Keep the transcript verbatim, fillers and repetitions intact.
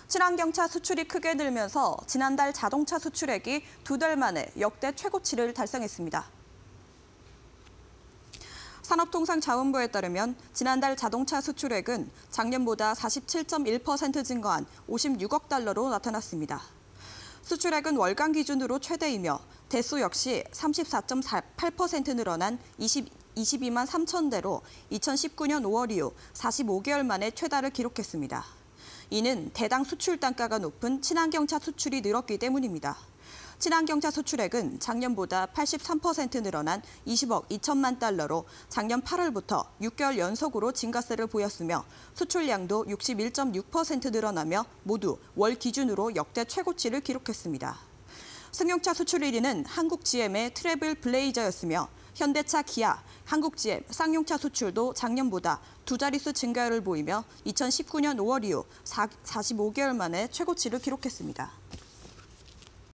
친환경차 수출이 크게 늘면서 지난달 자동차 수출액이 두 달 만에 역대 최고치를 달성했습니다. 산업통상자원부에 따르면 지난달 자동차 수출액은 작년보다 사십칠 점 일 퍼센트 증가한 오십육억 달러로 나타났습니다. 수출액은 월간 기준으로 최대이며 대수 역시 삼십사 점 팔 퍼센트 늘어난 이십이만 삼천 대로 이천십구 년 오월 이후 사십오 개월 만에 최다를 기록했습니다. 이는 대당 수출 단가가 높은 친환경차 수출이 늘었기 때문입니다. 친환경차 수출액은 작년보다 팔십삼 퍼센트 늘어난 이십억 이천만 달러로 작년 팔월부터 육 개월 연속으로 증가세를 보였으며 수출량도 육십일 점 육 퍼센트 늘어나며 모두 월 기준으로 역대 최고치를 기록했습니다. 승용차 수출 일 위는 한국지엠의 트래블 블레이저였으며 현대차, 기아, 한국지엠, 쌍용차 수출도 작년보다 두 자릿수 증가율을 보이며 이천십구 년 오월 이후 사십오 개월 만에 최고치를 기록했습니다.